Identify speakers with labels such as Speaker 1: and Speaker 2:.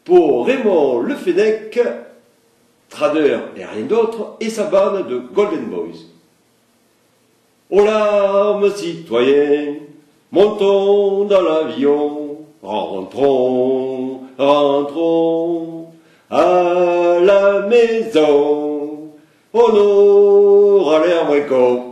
Speaker 1: pour Raymond Le Fennec, trader et rien d'autre, et sa bande de Golden Boys. Aux larmes citoyens, montons dans l'avion, rentrons, rentrons à la maison, on aura l'air moins con.